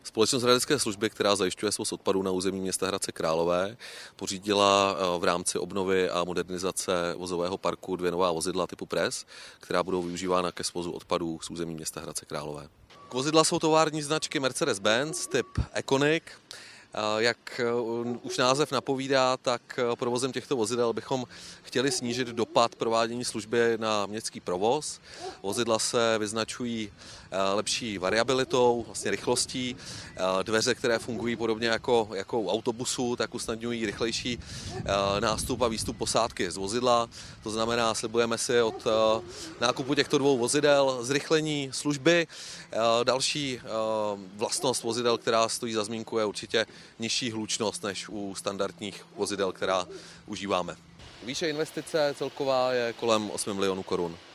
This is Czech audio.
Společnost Hradecké služby, která zajišťuje svoz odpadů na území města Hradce Králové, pořídila v rámci obnovy a modernizace vozového parku 2 nová vozidla typu Press, která budou využívána ke svozu odpadů z území města Hradce Králové. Vozidla jsou tovární značky Mercedes-Benz typ Econic. Jak už název napovídá, tak provozem těchto vozidel bychom chtěli snížit dopad provádění služby na městský provoz. Vozidla se vyznačují lepší variabilitou, vlastně rychlostí. Dveře, které fungují podobně jako u autobusu, tak usnadňují rychlejší nástup a výstup posádky z vozidla. To znamená, slibujeme si od nákupu těchto 2 vozidel zrychlení služby. Další vlastnost vozidel, která stojí za zmínku, je určitě nižší hlučnost než u standardních vozidel, která užíváme. Výše investice celková je kolem 8 milionů korun.